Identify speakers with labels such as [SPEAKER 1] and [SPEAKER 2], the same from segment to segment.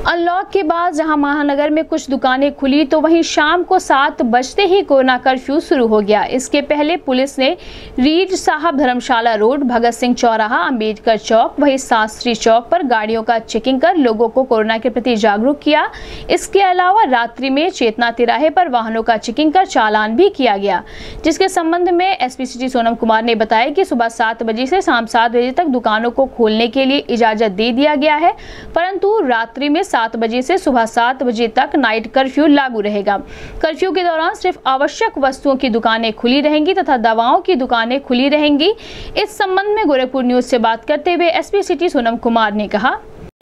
[SPEAKER 1] Unlock के बाद जहां महानगर में कुछ दुकानें खुली तो वहीं शाम को 7 बजते ही कोरोना कर्फ्यू शुरू हो गया। इसके पहले पुलिस ने रीड साहब धर्मशाला रोड, भगत सिंह चौराहा, अंबेडकर चौक, वहीं शास्त्री चौक पर गाड़ियों का चेकिंग कर लोगों को कोरोना के प्रति जागरूक किया। इसके अलावा रात्रि में चेतना तिराहे पर वाहनों का चेकिंग कर चालान भी किया गया, जिसके संबंध में एसपी सिटी सोनम कुमार ने बताया कि सुबह 7 बजे से शाम 7 बजे तक दुकानों को खोलने के लिए इजाजत दे दिया गया है, परंतु रात्रि में 7 बजे से सुबह 7 बजे तक नाइट कर्फ्यू लागू रहेगा। कर्फ्यू के दौरान सिर्फ आवश्यक वस्तुओं की दुकानें खुली रहेंगी तथा दवाओं की दुकानें खुली रहेंगी। इस संबंध में गोरखपुर न्यूज से बात करते हुए एसपी सिटी सोनम कुमार ने कहा,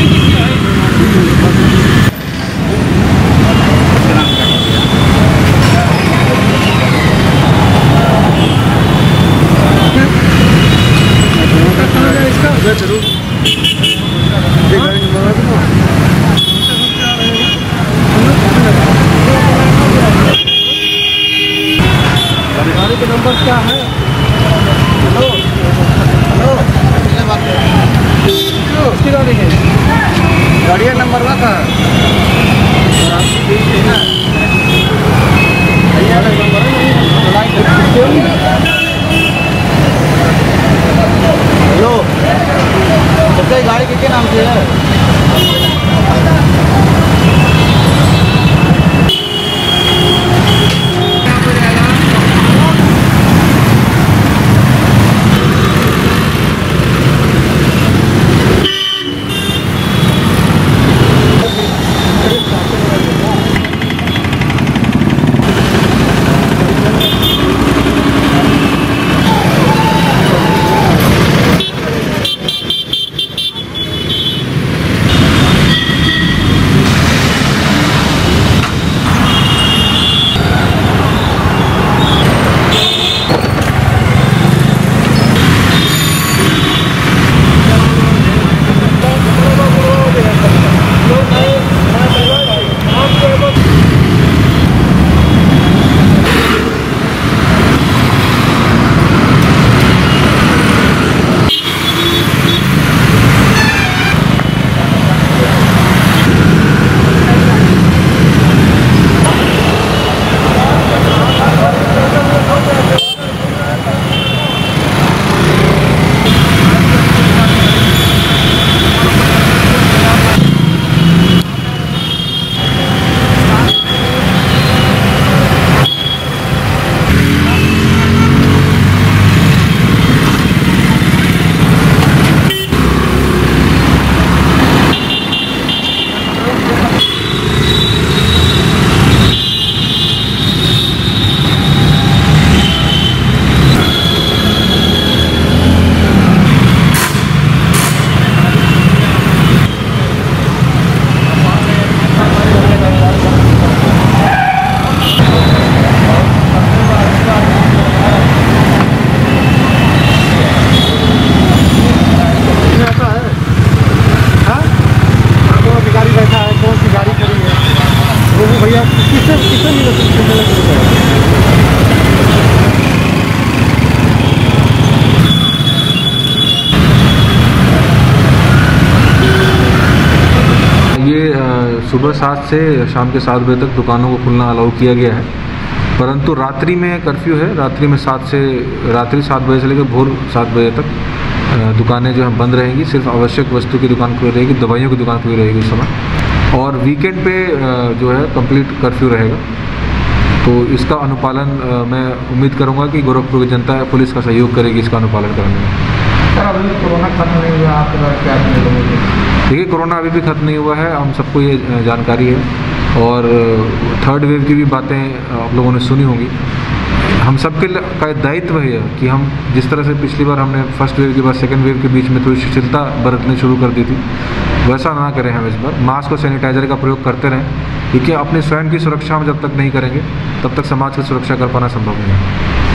[SPEAKER 2] गाड़ी का नंबर क्या है? हेलो हेलो, किसकी गाड़ी है? गाड़ी का नंबर ना था हेलो, सबसे गाड़ी किसके नाम से है? भैया किससे
[SPEAKER 3] ये सुबह 7 से शाम के 7 बजे तक दुकानों को खुलना अलाउ किया गया है, परंतु रात्रि में कर्फ्यू है। रात्रि में रात्रि 7 बजे से लेकर भोर 7 बजे तक दुकानें जो है बंद रहेंगी। सिर्फ आवश्यक वस्तु की दुकान खुली रहेगी, दवाइयों की दुकान खुली रहेगी इस समय। और वीकेंड पे जो है कंप्लीट कर्फ्यू रहेगा। तो इसका अनुपालन मैं उम्मीद करूंगा कि गोरखपुर की जनता पुलिस का सहयोग करेगी इसका अनुपालन करने में।
[SPEAKER 2] सर, अभी कोरोना खत्म नहीं हुआ, आपके पास क्या
[SPEAKER 3] देखिए, कोरोना अभी भी खत्म नहीं हुआ है, हम सबको ये जानकारी है। और थर्ड वेव की भी बातें आप लोगों ने सुनी होंगी। हम सबके का दायित्व है कि हम जिस तरह से पिछली बार हमने फर्स्ट वेव के बाद सेकंड वेव के बीच में थोड़ी शिथिलता बरतनी शुरू कर दी थी, वैसा ना करें हम इस बार। मास्क और सैनिटाइजर का प्रयोग करते रहें, क्योंकि अपने स्वयं की सुरक्षा हम जब तक नहीं करेंगे तब तक समाज की सुरक्षा कर पाना संभव नहीं है।